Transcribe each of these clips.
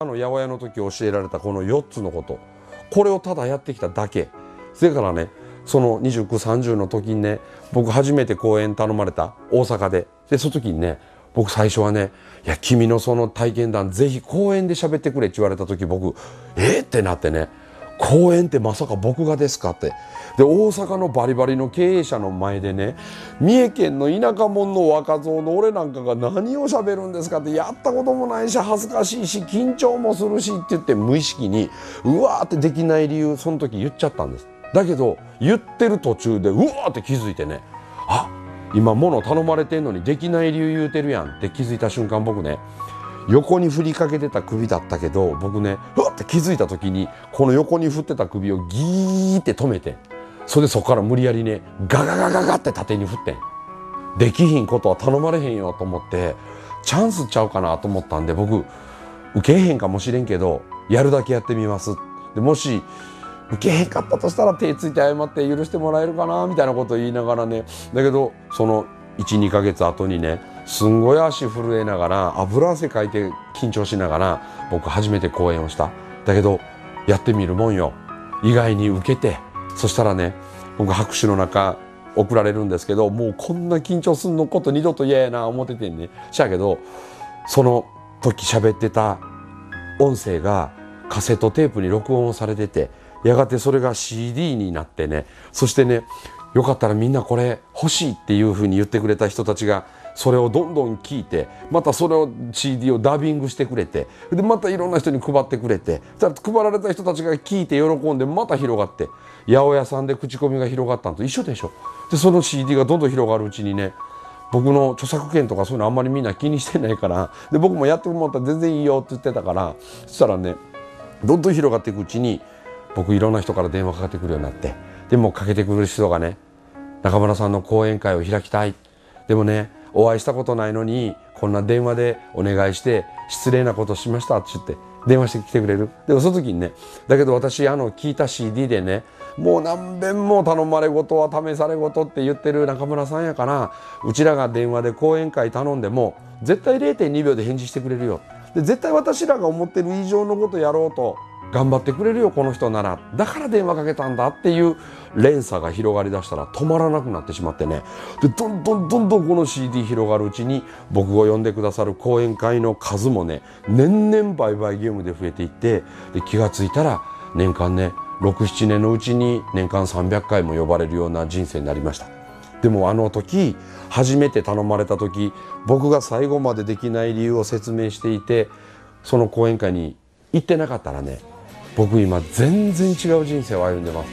八百屋の時教えられたこの4つのこと、これをただやってきただけ。それからね、その29、30の時にね、僕初めて講演頼まれた大阪で、その時にね、僕最初はね、いや君のその体験談ぜひ講演で喋ってくれって言われた時、僕ってなってね、講演ってまさか僕がですかって。で大阪のバリバリの経営者の前でね、三重県の田舎者の若造の俺なんかが何を喋るんですかって、やったこともないし恥ずかしいし緊張もするしって言って、無意識にうわーってできない理由その時言っちゃったんです。だけど言ってる途中でうわーって気づいてね、あ、今物頼まれてんのにできない理由言うてるやんって気づいた瞬間、僕ね、横に振りかけてた首だったけど、僕ね、ふわって気づいた時にこの横に振ってた首をギーって止めて、それでそこから無理やりね、ガガガガガって縦に振ってん。できひんことは頼まれへんよと思って、チャンスちゃうかなと思ったんで、僕受けへんかもしれんけどやるだけやってみます。でもし受けへんかったとしたら手ついて謝って許してもらえるかなみたいなことを言いながらね、だけどその 1,2 ヶ月後にね、すんごい足震えながら油汗かいて緊張しながら僕初めて講演をした。だけどやってみるもんよ、意外に受けて、そしたらね、僕拍手の中送られるんですけど、もうこんな緊張すんのこと二度と嫌やな思っててんね。しゃけどその時喋ってた音声がカセットテープに録音されてて、やがてそれが CD になってね、そしてね、よかったらみんなこれ欲しいっていうふうに言ってくれた人たちがそれをどんどん聞いて、またそれを CD をダビングしてくれて、でまたいろんな人に配ってくれて、配られた人たちが聞いて喜んでまた広がって、八百屋さんで口コミが広がったのと一緒でしょ。でその CD がどんどん広がるうちにね、僕の著作権とかそういうのあんまりみんな気にしてないから、で僕もやってもらったら全然いいよって言ってたから、そしたらね、どんどん広がっていくうちに僕いろんな人から電話かかってくるようになって、でもかけてくる人がね、中村さんの講演会を開きたい、でもねお会いしたことないのにこんな電話でお願いして失礼なことしましたって言って電話してきてくれる。でもその時にね、だけど私聞いた CD でね、もう何遍も頼まれごとは試されごとって言ってる中村さんやから、うちらが電話で講演会頼んでも絶対 0.2 秒で返事してくれるよ。で絶対私らが思ってる以上のことやろうと頑張ってくれるよこの人なら、だから電話かけたんだっていう連鎖が広がりだしたら止まらなくなってしまってね、でどんどんどんどんこの CD 広がるうちに僕を呼んでくださる講演会の数もね、年々倍々ゲームで増えていって、で気がついたら年間ね6、7年のうちに年間300回も呼ばれるような人生になりました。でもあの時初めて頼まれた時、僕が最後までできない理由を説明していてその講演会に行ってなかったらね、僕今全然違う人生を歩んでます。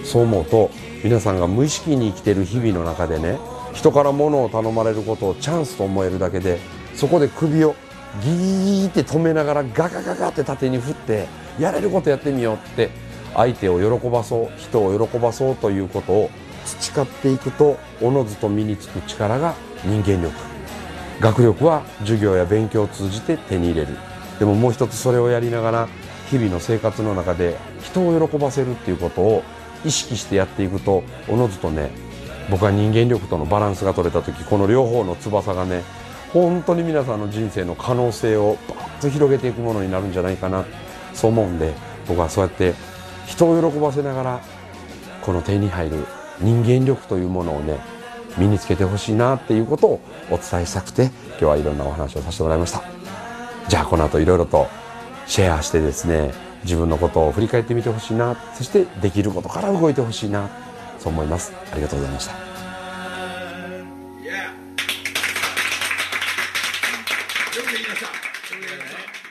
そう思うと、皆さんが無意識に生きてる日々の中でね、人から物を頼まれることをチャンスと思えるだけで、そこで首をギーって止めながらガガガガって縦に振ってやれることやってみようって、相手を喜ばそう、人を喜ばそうということを培っていくと、おのずと身につく力が人間力。学力は授業や勉強を通じて手に入れる。でももう一つそれをやりながら日々の生活の中で人を喜ばせるっていうことを意識してやっていくと、おのずとね、僕は人間力とのバランスが取れた時、この両方の翼がね、本当に皆さんの人生の可能性をバーッと広げていくものになるんじゃないかな、そう思うんで、僕はそうやって人を喜ばせながらこの手に入る人間力というものをね、身につけてほしいなっていうことをお伝えしたくて、今日はいろんなお話をさせてもらいました。じゃあこの後いろいろとシェアしてですね、自分のことを振り返ってみてほしいな、そしてできることから動いてほしいな、そう思います。ありがとうございました。 よくできました。